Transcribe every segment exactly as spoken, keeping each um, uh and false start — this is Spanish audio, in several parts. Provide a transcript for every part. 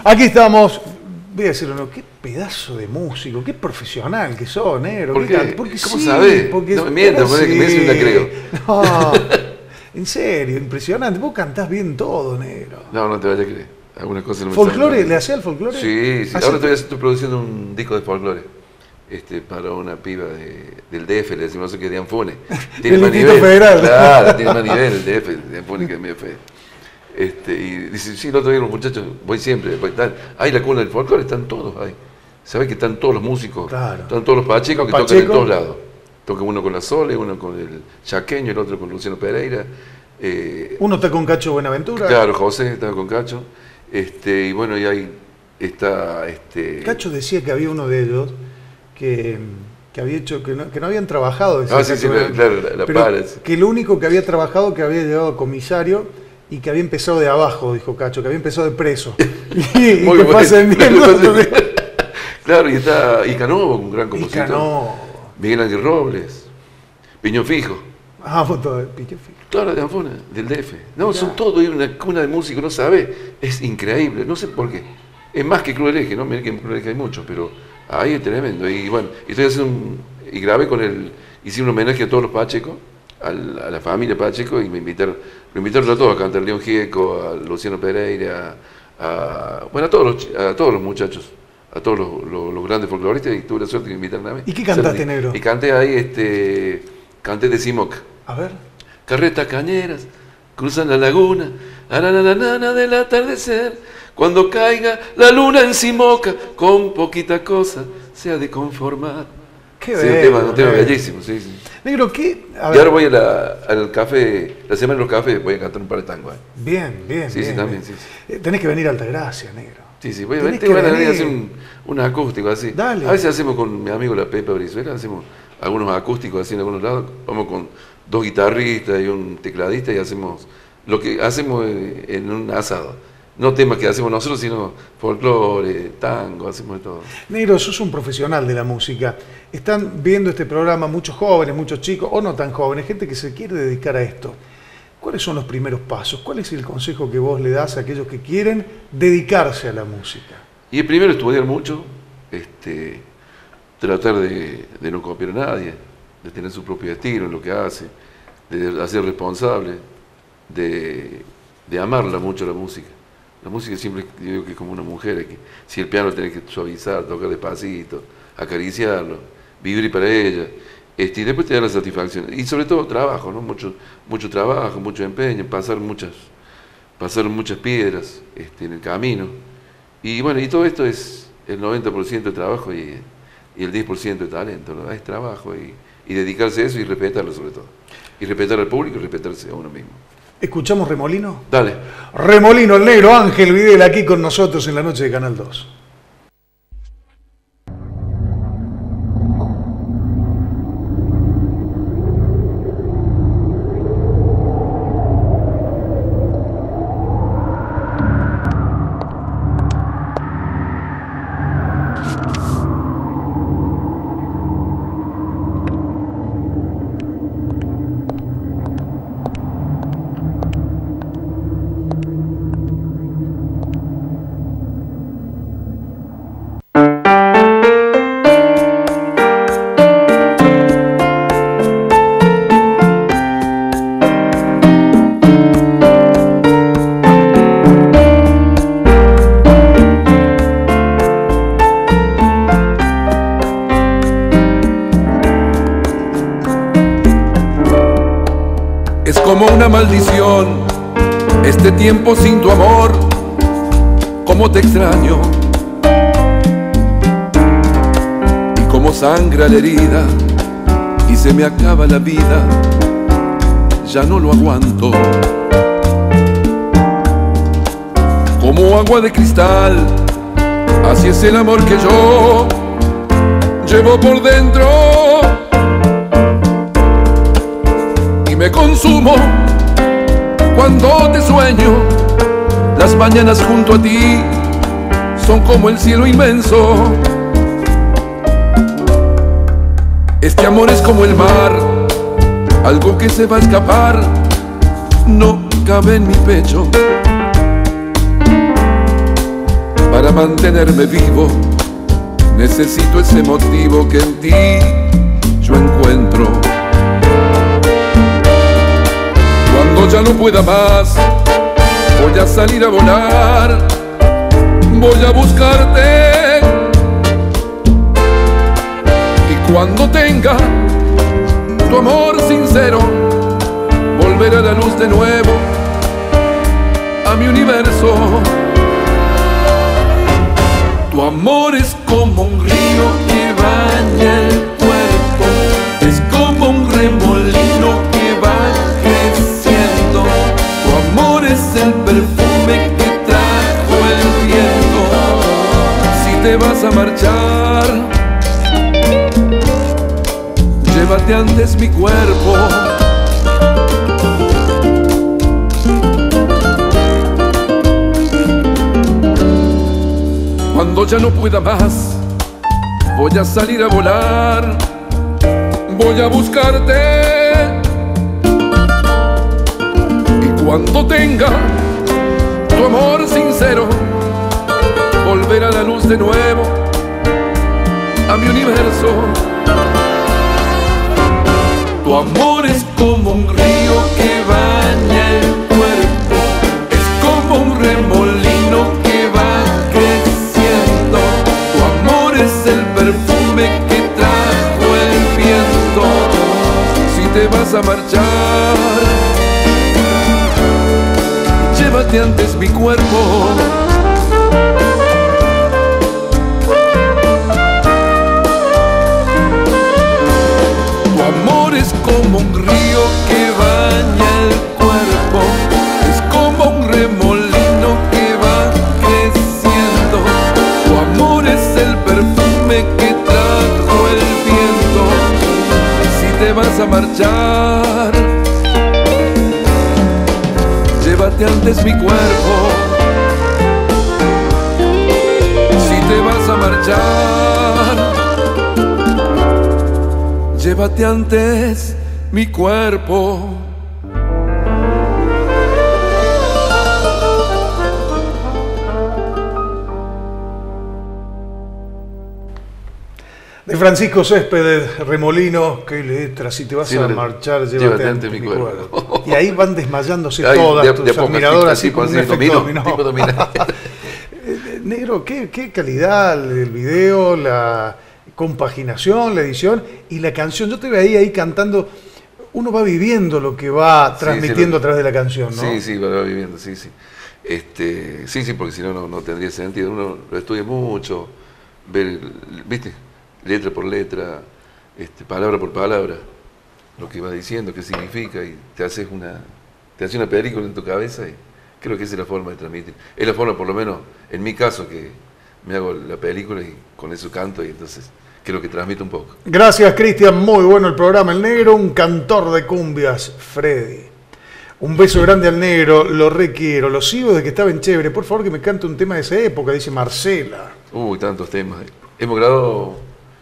Aquí estamos. Voy a decirlo, no, qué pedazo de músico, qué profesional que sos, negro. ¿Por qué? qué? Porque ¿Cómo sí, sabés? Porque No me mientas, sí. que me dicen la creo. No, en serio, impresionante. Vos cantás bien todo, negro. No, no te vayas a creer. Algunas cosas no me ¿Folclore? salen. ¿Le hacía el folclore? Sí, sí. ¿Ah, Ahora sí? estoy, estoy produciendo un disco de folclore. Este, para una piba de, del D F, le decimos, no sé qué, de Anfone. Tiene Del más Instituto nivel. Federal. Claro, tiene más nivel el D F, de Anfone que de M F. Este, y dice, sí, el otro día los muchachos, voy siempre, voy, están, ahí la cuna del folclore, están todos ahí. ¿Sabes que están todos los músicos? Claro. Están todos los pachecos que Pacheco. tocan en todos lados. Toca uno con la Sole, uno con el Chaqueño, el otro con Luciano Pereira. Eh, Uno está con Cacho Buenaventura. claro, José estaba con Cacho. Este, y bueno, y ahí está... Este, Cacho decía que había uno de ellos que, que había hecho, que no, que no habían trabajado. decía Ah, sí, Cacho sí, Buenaventura, claro, la, la pero para, sí. que lo único que había trabajado que había llegado a comisario y que había empezado de abajo, dijo Cacho, que había empezado de preso. Y, y Muy que bueno. fue ascendiendo. Claro, y está Icanovo, un gran compositor. Icanovo. Miguel Ángel Robles, Piñón Fijo. Ah, vos todo, Piñón Fijo. Claro, de Anfona, del D F. No, Mirá. son todos, hay una cuna de músicos, no sabe, es increíble, no sé por qué. Es más que Club del Eje, ¿no? Mirá que en Club del Eje hay mucho, pero ahí es tremendo. Y bueno, y estoy haciendo un, y grabé con el, hice un homenaje a todos los Pacheco, al, a la familia Pacheco, y me invitaron, me invitaron a todos a cantar, León Gieco, a Luciano Pereira, a, bueno, a todos los, a todos los muchachos, a todos los, los, los grandes folcloristas, y tuve la suerte de que me invitaron a mí. ¿Y qué cantaste, Ser- negro? Y canté ahí, este, canté de Simoc. A ver. Carretas cañeras cruzan la laguna, a la nana del atardecer, cuando caiga la luna en Simoca, con poquita cosa se ha de conformar. Qué Sí, bello, un tema, un tema negro. bellísimo, sí, sí. Negro, ¿qué? A Y ver. ahora voy a la- al café, la semana de los cafés, voy a cantar un par de tangos. ¿eh? Bien, bien. Sí, sí, bien, también, bien. sí, sí. Eh, Tenés que venir a Altagracia, negro. Sí, sí, voy a, Tenés tengo que ganas de venir. hacer un, un acústico así. Dale. A veces hacemos con mi amigo la Pepa Brizuela, hacemos algunos acústicos así en algunos lados, vamos con dos guitarristas y un tecladista y hacemos lo que hacemos en, en un asado. No temas que hacemos nosotros, sino folclore, tango, hacemos de todo. Negro, sos un profesional de la música. Están viendo este programa muchos jóvenes, muchos chicos, o no tan jóvenes, gente que se quiere dedicar a esto. ¿Cuáles son los primeros pasos? ¿Cuál es el consejo que vos le das a aquellos que quieren dedicarse a la música? Y el primero, estudiar mucho, este, tratar de, de no copiar a nadie, de tener su propio estilo en lo que hace, de hacer responsable, de, de amarla mucho la música. La música siempre digo que es como una mujer, que si el piano tenés que suavizar, tocar despacito, acariciarlo, vivir para ella, este, y después te da la satisfacción. Y sobre todo trabajo, ¿no? Mucho, mucho trabajo, mucho empeño, pasar muchas, pasar muchas piedras este, en el camino. Y bueno, y todo esto es el noventa por ciento de trabajo y, y el diez por ciento de talento, ¿no? Es trabajo y, y dedicarse a eso y respetarlo sobre todo. Y respetar al público y respetarse a uno mismo. ¿Escuchamos Remolino? Dale. Remolino, el negro Ángel Videla aquí con nosotros en la noche de Canal dos. Como una maldición, este tiempo sin tu amor, como te extraño. Y como sangra la herida y se me acaba la vida, ya no lo aguanto. Como agua de cristal, así es el amor que yo llevo por dentro. Me consumo cuando te sueño. Las mañanas junto a ti son como el cielo inmenso. Este amor es como el mar, algo que se va a escapar, no cabe en mi pecho. Para mantenerme vivo necesito ese motivo que en ti yo encuentro. Cuando ya no pueda más, voy a salir a volar, voy a buscarte. Y cuando tenga tu amor sincero, volver a la luz de nuevo, a mi universo. Tu amor es como un río que baña el cuerpo, es como un remolino que va creciendo. Tu amor es el perfume que trajo el viento. Si te vas a marchar, llévate antes mi cuerpo. Cuando ya no pueda más, voy a salir a volar, voy a buscarte. Y cuando tenga tu amor sincero, volver a la luz de nuevo, a mi universo. Tu amor es como un río que baña el cuerpo, es como un remolino que va creciendo. Tu amor es el perfume que trajo el viento. Si te vas a marchar, llévate antes mi cuerpo. Es como un río que baña el cuerpo, es como un remolino que va creciendo. Tu amor es el perfume que trajo el viento. Si te vas a marchar, llévate antes mi cuerpo. Si te vas a marchar, llévate antes mi cuerpo. De Francisco Céspedes, Remolino, qué letra, si te vas Sí, a vale. marchar, llévate, Llévate antes antes mi mi cuerpo. cuerpo. Y ahí van desmayándose Ay, todas de- tus de a poco, admiradoras, así, así como un así, efecto dominó, dominó. tipo dominó. Eh, Negro, ¿qué, qué calidad el video, la compaginación, la edición y la canción. Yo te veía ahí cantando, uno va viviendo lo que va Sí, transmitiendo sí, lo- a través de la canción, ¿no? Sí, sí, lo va viviendo, sí, sí. Este, sí, sí, porque si no, no, no tendría sentido. Uno lo estudia mucho, ver, ¿viste? Letra por letra, este, palabra por palabra, lo que va diciendo, qué significa, y te haces una, te hace una película en tu cabeza, y creo que esa es la forma de transmitir. Es la forma, por lo menos, en mi caso, que me hago la película y con eso canto, y entonces creo que transmito un poco. Gracias, Cristian. Muy bueno el programa. El Negro, un cantor de cumbias, Freddy. Un beso grande al Negro, lo requiero. Lo sigo de que estaba en Chévere. Por favor, que me cante un tema de esa época, dice Marcela. Uy, tantos temas. Hemos grabado,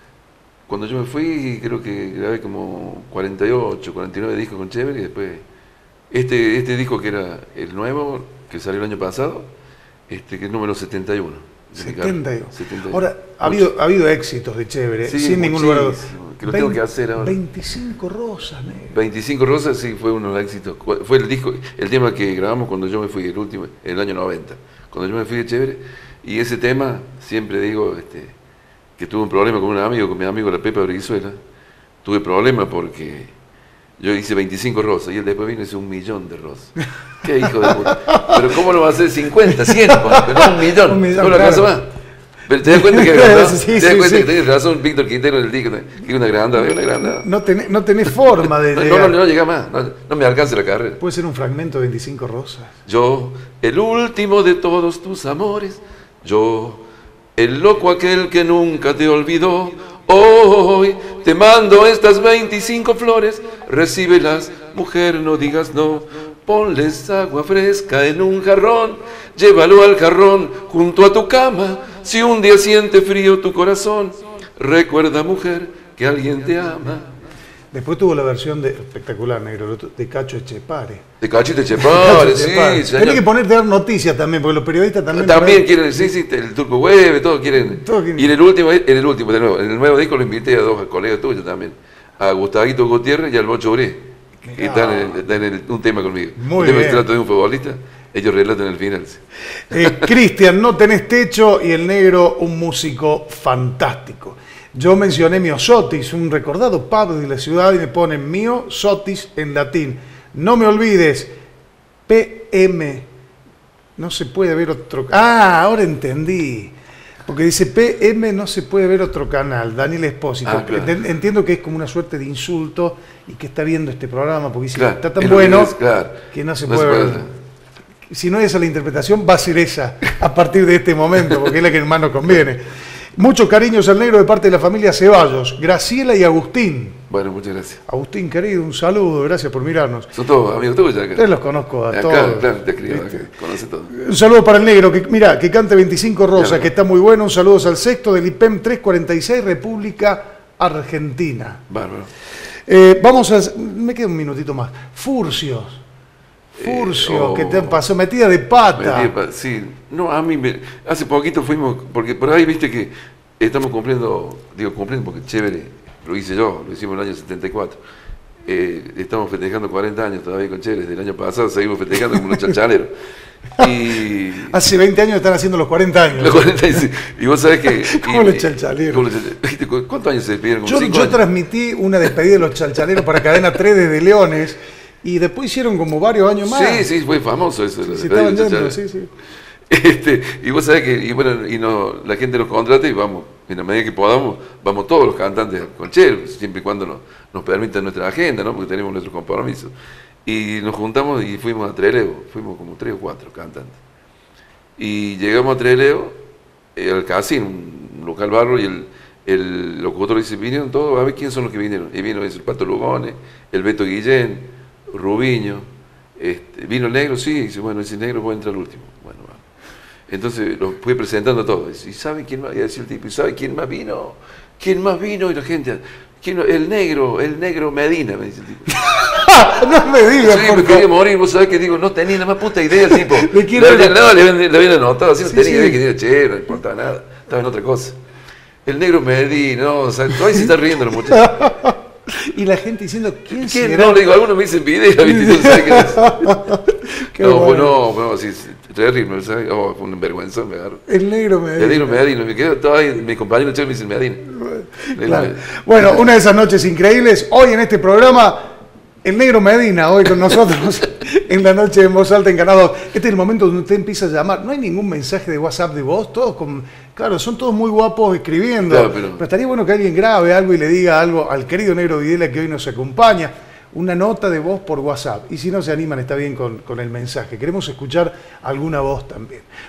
cuando yo me fui, creo que grabé como cuarenta y ocho, cuarenta y nueve discos con Chévere, y después este, este disco que era el nuevo, que salió el año pasado, este que es número setenta y uno. de mi carrera. setenta y uno. setenta y uno. Ahora, ha habido, ha habido éxitos de Chévere, Sí, sin ningún lugar a dudas. muchísimo, que lo tengo que hacer ahora. veinticinco rosas, Negro. veinticinco Rosas sí fue uno de los éxitos. Fue el disco, el tema que grabamos cuando yo me fui, el último, en el año noventa. Cuando yo me fui de Chévere, y ese tema, siempre digo, este, que tuve un problema con un amigo, con mi amigo la Pepa Brizuela. Tuve problemas porque yo hice veinticinco rosas y él después vino y hizo un millón de rosas. Qué hijo de puta. Pero ¿cómo lo va a hacer cincuenta, cien? Pero no un millón. Un millón, no lo alcanza claro. más. Pero te das cuenta que, ¿no? Sí, te das sí, cuenta sí. que tenés razón, Víctor Quintero en el disco, que una grandada, una grandada. No tenés, no tenés forma de No, llegar. no, no llega más, no, no me alcanza la carrera. Puede ser un fragmento de veinticinco rosas. Yo, el último de todos tus amores, yo, el loco aquel que nunca te olvidó, hoy te mando estas veinticinco flores, recíbelas, mujer, no digas no, ponles agua fresca en un jarrón, llévalo al jarrón junto a tu cama, si un día siente frío tu corazón, recuerda, mujer, que alguien te ama. Después tuvo la versión de, espectacular, negro, de Cacho Echepare. De Cachito Echepare, sí, Tenés señor. que ponerte a dar noticias también, porque los periodistas también... También quieren, sí, sí, el Turco Hueve, todos quieren. Todos quieren. Y en el último, en el último, de nuevo, en el nuevo disco lo invité a dos colegas tuyos también, a Gustavito Gutiérrez y al Bocho Ure, que están en, están en el- un tema conmigo. Muy un tema bien. que trata de un futbolista, ellos relatan el final. sí. Eh, Cristian, no tenés techo, y el negro, un músico fantástico. Yo mencioné Miosotis, un recordado pub de la ciudad, y me ponen Miosotis en latín. No me olvides, P M. No se puede ver otro... Ah, ahora entendí. Porque dice P M, no se puede ver otro canal. Daniel Espósito. Ah, claro. Enten- Entiendo que es como una suerte de insulto y que está viendo este programa, porque dice Claro, que está tan es lo que bueno es, claro. que no se No puede se puede ver. hacer. Si no es esa la interpretación, va a ser esa a partir de este momento, porque es la que más nos conviene. Muchos cariños al negro de parte de la familia Ceballos, Graciela y Agustín. Bueno, muchas gracias. Agustín, querido, un saludo, gracias por mirarnos. Son todos amigos tuyos acá. Ustedes los conozco a Acá, todos. claro, te escribo, ¿Viste? acá, conoce todo. Un saludo para el negro, que mira, que cante veinticinco Rosas, Claro. que está muy bueno. Un saludo al sexto del I P E M trescientos cuarenta y seis, República Argentina. Bárbaro. Eh, vamos a... Me queda un minutito más. Furcios. Furcio, Eh, oh. que te pasó metida de pata. Metí pa- Sí, no, a mí me, hace poquito fuimos, porque por ahí viste que estamos cumpliendo, digo cumpliendo porque chévere, lo hice yo, lo hicimos en el año setenta y cuatro. Eh, estamos festejando cuarenta años todavía con Chévere, del año pasado seguimos festejando como los chachaleros. Y Hace veinte años están haciendo los cuarenta años. los cuarenta y seis, y vos sabés que... Como y- los chalchaleros. como los chalchaleros. ¿Viste? ¿Cuántos años se despidieron? Como Yo, cinco yo años. transmití una despedida de los chalchaleros para Cadena tres desde Leones y después hicieron como varios años más. Sí, sí, fue famoso eso. Se la- estaban los yendo, chachaleros. sí, sí. Este, y vos sabés que, y bueno, y no, la gente nos contrata y vamos, en la medida que podamos, vamos todos los cantantes con Che, siempre y cuando nos, nos permita nuestra agenda, ¿no? Porque tenemos nuestros compromisos. Y nos juntamos y fuimos a Trelew, fuimos como tres o cuatro cantantes. Y llegamos a Trelew, eh, al casino, un local barro, y el, el locutor dice, vinieron todos, a ver quién son los que vinieron. Y vino ese, el Pato Lugones, el Beto Guillén, Rubiño, este, vino el negro, sí, y dice, bueno, ese negro puede entrar al último. Bueno, vamos. Entonces los fui presentando a todos. ¿Y sabe quién más? Y decía el tipo, ¿y sabe quién más vino? ¿Quién más vino? Y la gente, ¿quién? El negro, el negro Medina, me dice el tipo. No me digas, Sí, por me quería favor. morir, vos sabés que digo, no tenía nada más puta idea el tipo. ¿De quién Le era? habían- no, le habían, le habían anotado, así no Sí, tenía sí. idea que era che, no importaba nada, estaba en otra cosa. El negro Medina, no, o sea, todavía se está riendo los muchachos. Y la gente diciendo, ¿quién, ¿Quién? será? No, le digo, algunos me dicen video, ¿viste? No sé qué es. Qué No, bueno. pues no, no, sí, sí, terrible, ¿sabes? Oh, fue un vergüenza, me agarro. El negro me Le digo Medina, me quedo todavía, mi compañero Che me dice Medina. Claro. Bueno, una de esas noches increíbles. Hoy en este programa, el negro Medina, hoy con nosotros en la noche en Voz Alta en Canal dos. Este es el momento donde usted empieza a llamar. No hay ningún mensaje de WhatsApp de voz, todos con... Claro, son todos muy guapos escribiendo. Claro, pero... pero- estaría bueno que alguien grabe algo y le diga algo al querido negro Videla que hoy nos acompaña. Una nota de voz por WhatsApp. Y si no se animan, está bien con, con el mensaje. Queremos escuchar alguna voz también.